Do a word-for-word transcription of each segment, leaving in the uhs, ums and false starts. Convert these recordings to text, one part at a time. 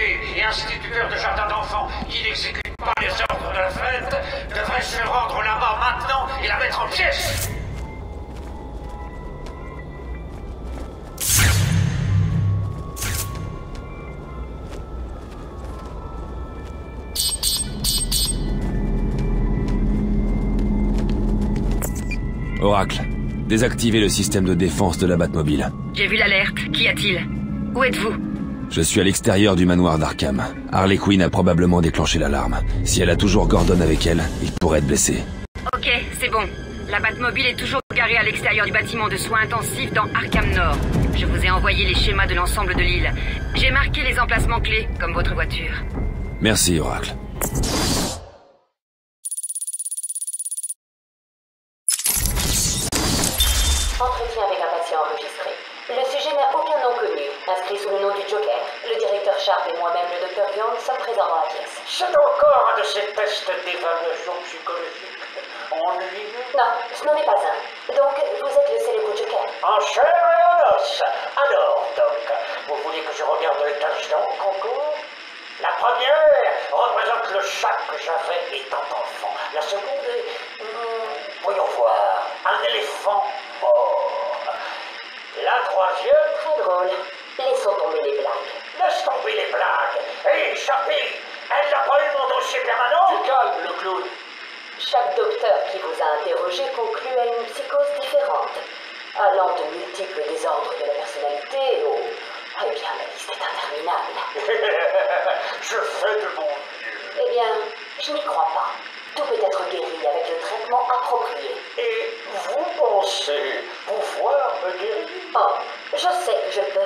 policiers et instituteurs de jardins d'enfants qui n'exécutent pas les ordres de la fête devraient se rendre là-bas maintenant et la mettre en pièces. Oracle, désactivez le système de défense de la Batmobile. J'ai vu l'alerte. Qu'y a-t-il? Où êtes-vous? Je suis à l'extérieur du manoir d'Arkham. Harley Quinn a probablement déclenché l'alarme. Si elle a toujours Gordon avec elle, il pourrait être blessé. Ok, c'est bon. La Batmobile est toujours garée à l'extérieur du bâtiment de soins intensifs dans Arkham Nord. Je vous ai envoyé les schémas de l'ensemble de l'île. J'ai marqué les emplacements clés, comme votre voiture. Merci, Oracle. Entretien avec un patient enregistré. Le sujet n'a aucun nom connu, inscrit sous le nom du Joker. Le directeur Sharp et moi-même, le docteur Young, sommes présents dans la pièce. C'est encore un de ces tests d'évaluation psychologique ennuyeux. Non, ce n'en est pas un. Donc, vous êtes le célèbre Joker. En chair et en os. Alors, Doc, vous voulez que je regarde les taches d'encre encore? La première représente le chat que j'avais étant enfant. La seconde est... Hmm, voyons voir. Un éléphant mort. La troisième... Très drôle. Laissons tomber les blagues. Laisse tomber les blagues. Hé, Chappie, elle n'a pas eu mon dossier permanent? Tu calmes, le clown. Chaque docteur qui vous a interrogé conclut à une psychose différente, allant de multiples désordres de la personnalité au... Eh bien, la liste est interminable. Je fais de mon mieux. Eh bien, je n'y crois pas. Tout peut être guéri avec le traitement approprié. Et vous pensez pouvoir me guérir? Oh, je sais que je peux.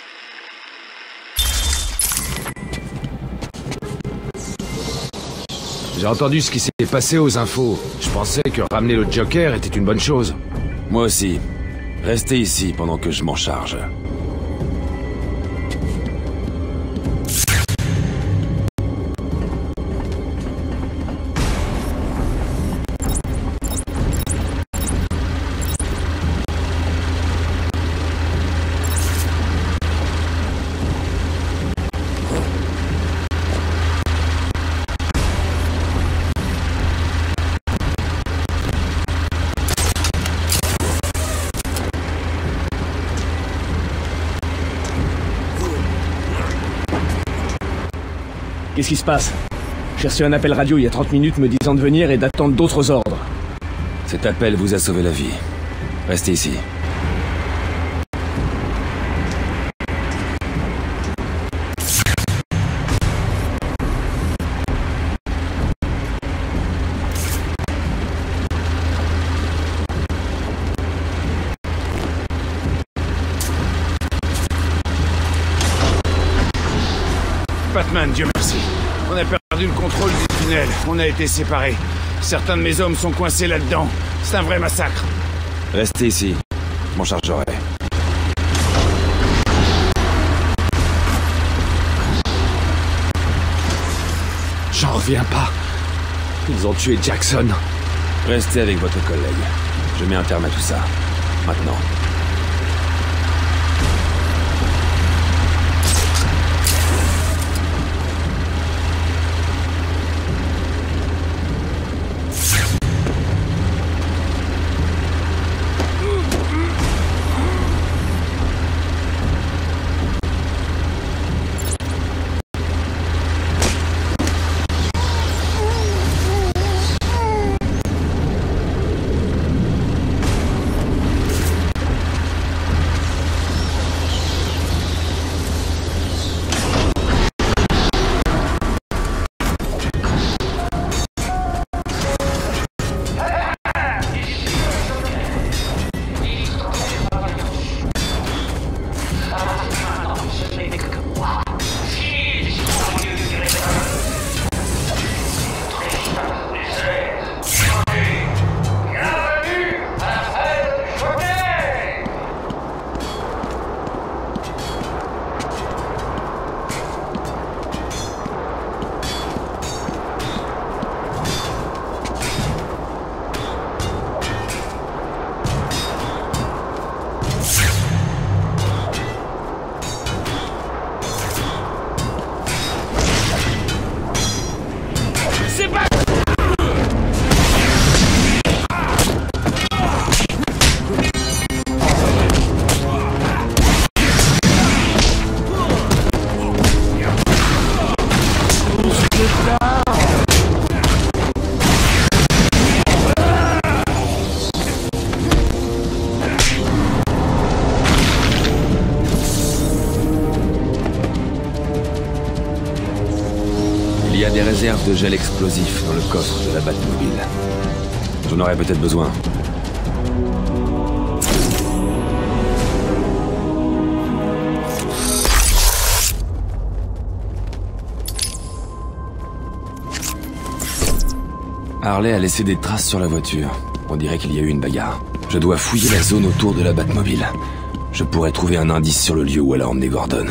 J'ai entendu ce qui s'est passé aux infos. Je pensais que ramener le Joker était une bonne chose. Moi aussi. Restez ici pendant que je m'en charge. Qu'est-ce qui se passe? J'ai reçu un appel radio il y a trente minutes me disant de venir et d'attendre d'autres ordres. Cet appel vous a sauvé la vie. Restez ici. Batman, Dieu merci. On a perdu le contrôle du tunnel. On a été séparés. Certains de mes hommes sont coincés là-dedans. C'est un vrai massacre. Restez ici. Je m'en chargerai. J'en reviens pas. Ils ont tué Jackson. Restez avec votre collègue. Je mets un terme à tout ça. Maintenant. y a des réserves de gel explosif dans le coffre de la Batmobile. J'en aurais peut-être besoin. Harley a laissé des traces sur la voiture. On dirait qu'il y a eu une bagarre. Je dois fouiller la zone autour de la Batmobile. Je pourrais trouver un indice sur le lieu où elle a emmené Gordon.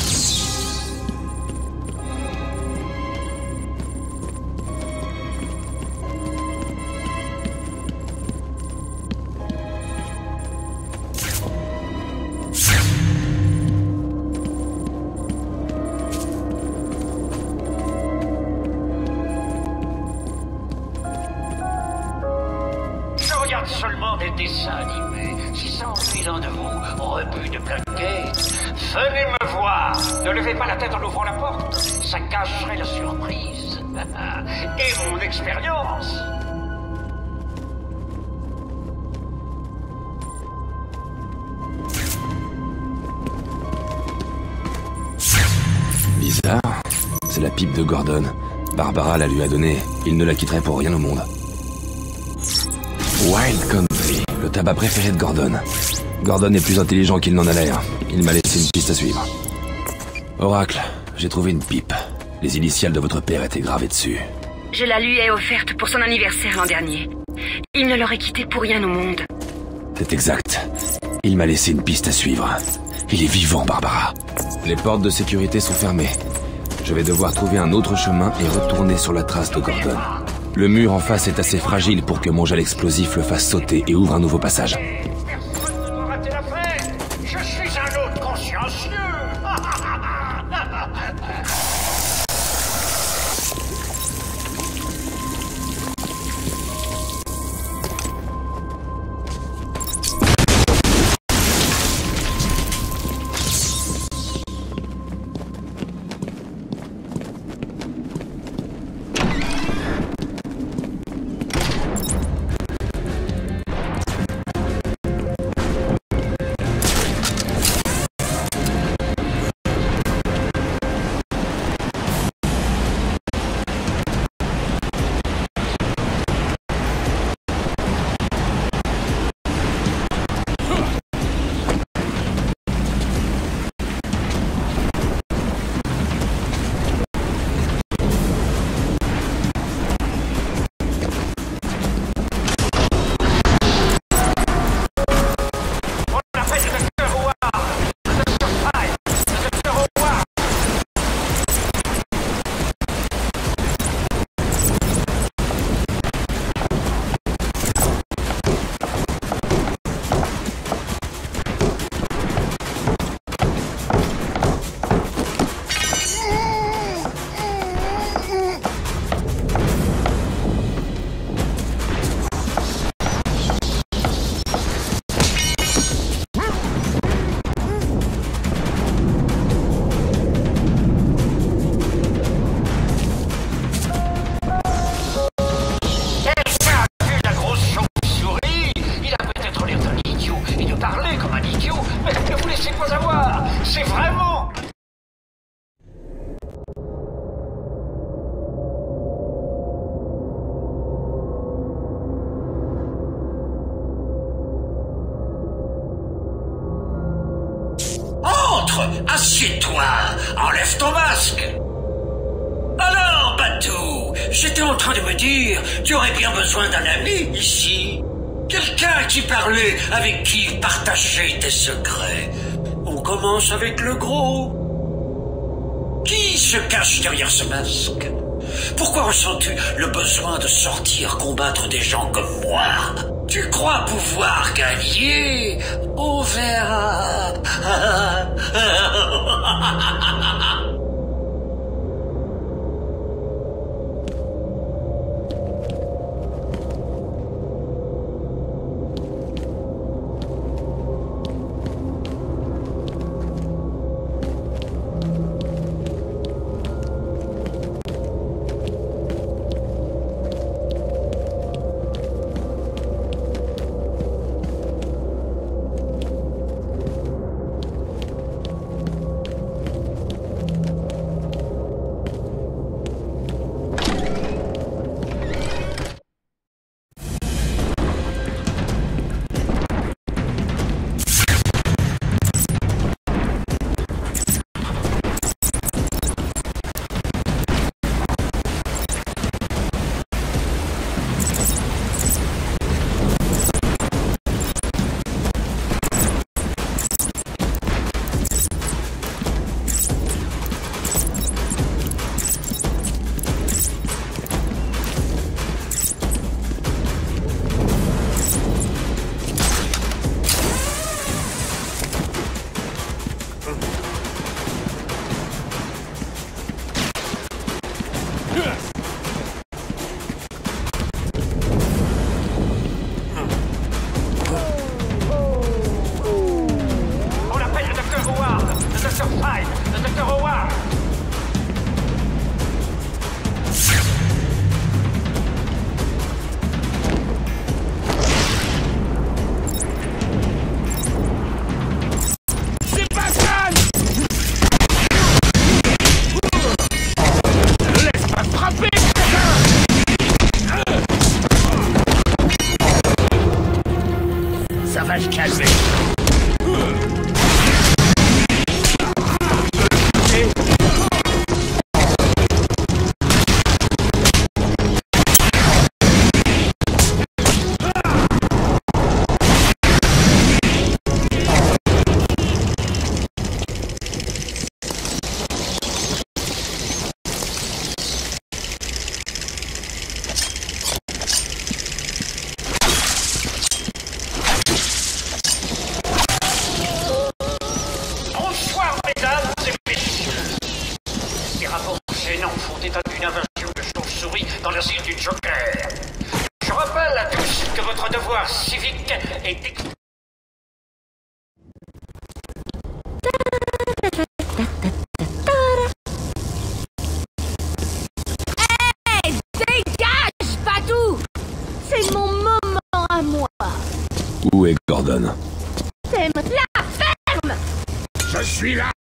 Seulement des dessins animés. Si ça ennuie l'un de vous, rebut de plaquettes, venez me voir. Ne levez pas la tête en ouvrant la porte. Ça cacherait la surprise. Et mon expérience. Bizarre. C'est la pipe de Gordon. Barbara la lui a donnée. Il ne la quitterait pour rien au monde. Wild Country, le tabac préféré de Gordon. Gordon est plus intelligent qu'il n'en a l'air. Il m'a laissé une piste à suivre. Oracle, j'ai trouvé une pipe. Les initiales de votre père étaient gravées dessus. Je la lui ai offerte pour son anniversaire l'an dernier. Il ne l'aurait quitté pour rien au monde. C'est exact. Il m'a laissé une piste à suivre. Il est vivant, Barbara. Les portes de sécurité sont fermées. Je vais devoir trouver un autre chemin et retourner sur la trace de Gordon. Le mur en face est assez fragile pour que mon gel explosif le fasse sauter et ouvre un nouveau passage. Personne ne doit rater la fête. Je suis un autre consciencieux. Assieds-toi, enlève ton masque. Alors, Batou, j'étais en train de me dire, tu aurais bien besoin d'un ami ici. Quelqu'un qui parlait, avec qui partager tes secrets. On commence avec le gros. Qui se cache derrière ce masque? Pourquoi ressens-tu le besoin de sortir combattre des gens comme moi? Tu crois pouvoir gagner? On verra. d'état d'une invasion de chauves-souris dans l'asile du Joker. Je rappelle à tous que votre devoir civique est d'ex- Hey, dégage, Badou! C'est mon moment à moi. Où est Gordon? T'aimes la ferme! Je suis là!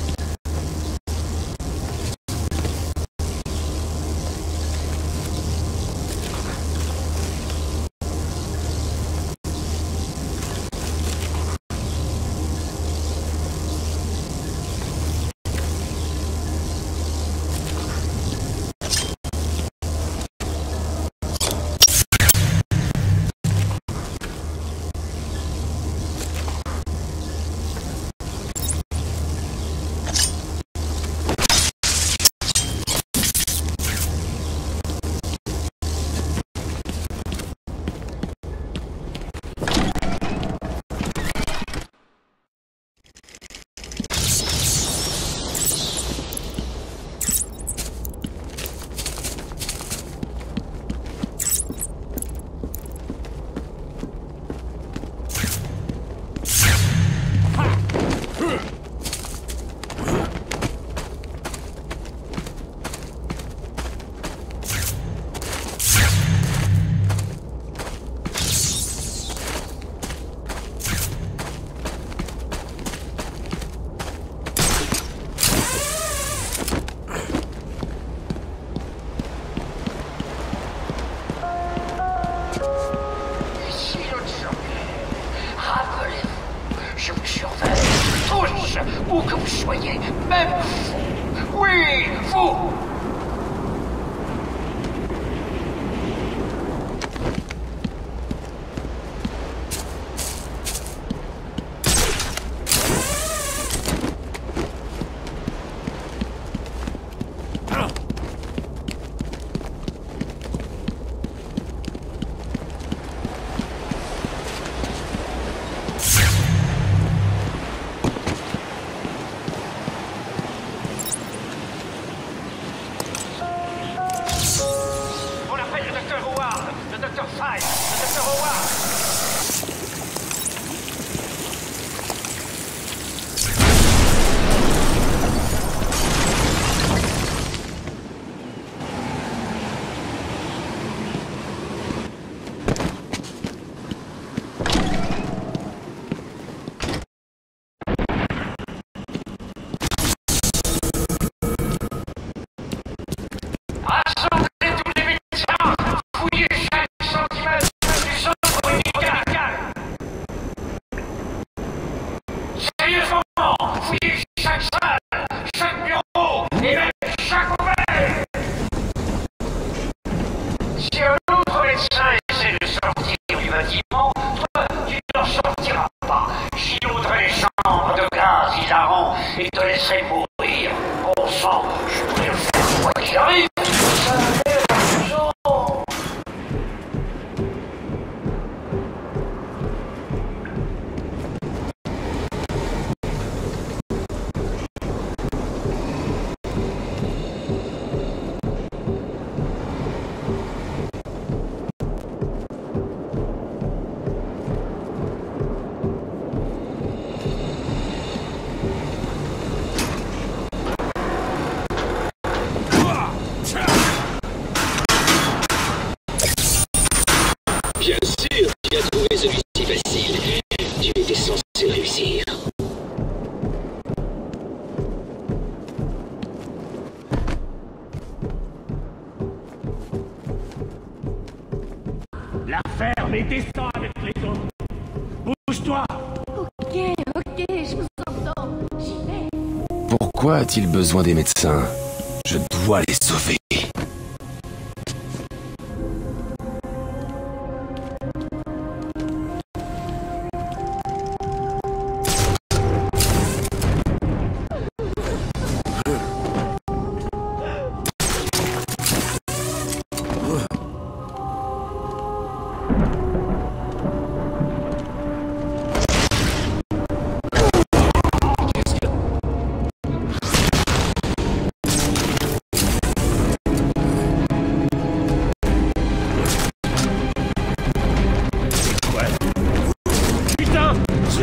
Où que vous soyez, même vous. Oui, vous. Et te laisserai mourir. Bon sang, je pourrais le faire quoi qu'il arrive. Ça a l'air amusant. Bien sûr, tu as trouvé celui-ci facile. Tu étais censé réussir. La ferme et descends avec les autres. Bouge-toi! Ok, ok, je vous entends. J'y vais. Pourquoi a-t-il besoin des médecins? Je dois les sauver.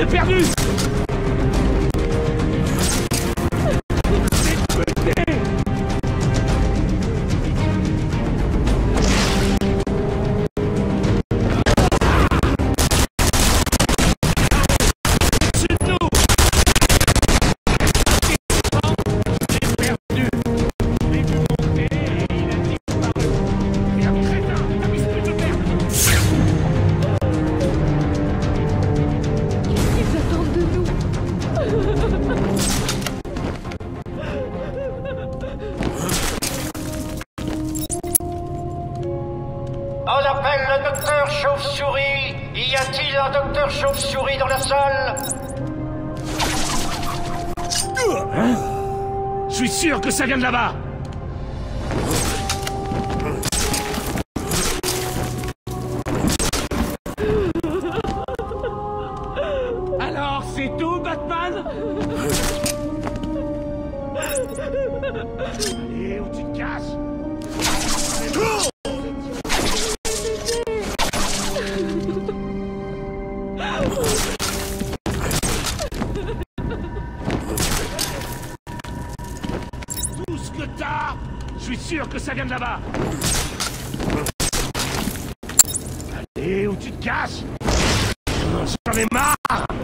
C'est perdu! On appelle le docteur Chauve-Souris. Y a-t-il un docteur Chauve-Souris dans la salle? Hein? Je suis sûr que ça vient de là-bas. Alors, c'est tout, Batman? Allez, où tu te caches? Tout ce que t'as, je suis sûr que ça vient de là-bas. Allez, où tu te caches? J'en ai marre.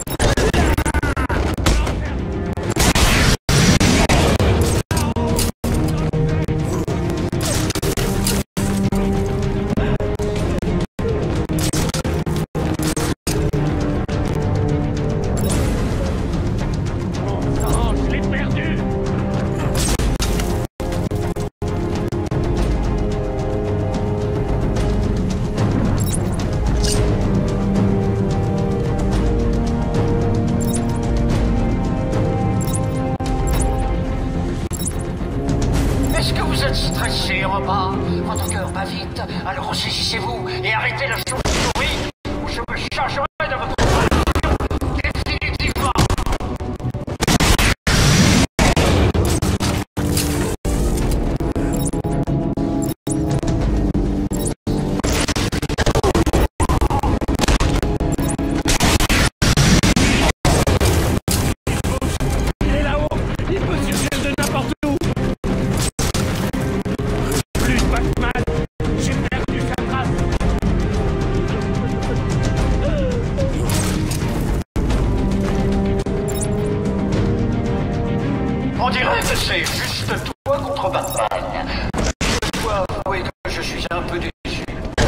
Est-ce que vous êtes stressé en bas? Votre cœur bat vite, alors ressaisissez-vous et arrêtez la chauve-souris ou je me chargerai de votre relation définitivement. Il est là-haut. Il peut surgir de n'importe où. Batman, j'ai perdu sa trace. On dirait que c'est juste toi contre Batman. Je dois avouer que je suis un peu déçu.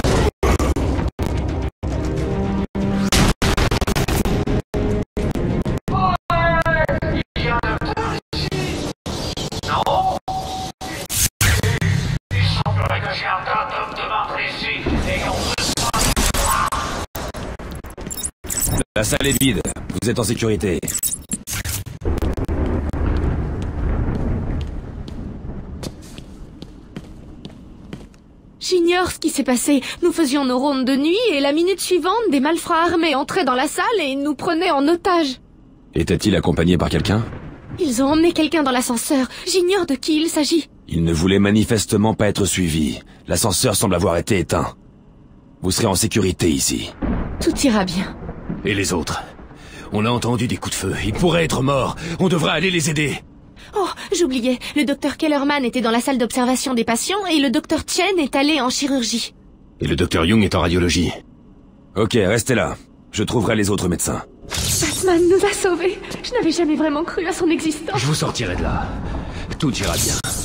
Ouais, il y a un docteur ici. Non? Il semblerait que j'ai un tas d'hommes de marque ici et on me... La salle est vide. Vous êtes en sécurité. J'ignore ce qui s'est passé. Nous faisions nos rondes de nuit et la minute suivante, des malfrats armés entraient dans la salle et nous prenaient en otage. Était-il accompagné par quelqu'un? Ils ont emmené quelqu'un dans l'ascenseur. J'ignore de qui il s'agit. Il ne voulait manifestement pas être suivi. L'ascenseur semble avoir été éteint. Vous serez en sécurité ici. Tout ira bien. Et les autres? On a entendu des coups de feu. Ils pourraient être morts. On devrait aller les aider. Oh, j'oubliais. Le docteur Kellerman était dans la salle d'observation des patients et le docteur Chen est allé en chirurgie. Et le docteur Young est en radiologie. Ok, restez là. Je trouverai les autres médecins. Batman nous a sauvés. Je n'avais jamais vraiment cru à son existence. Je vous sortirai de là. Tout ira bien.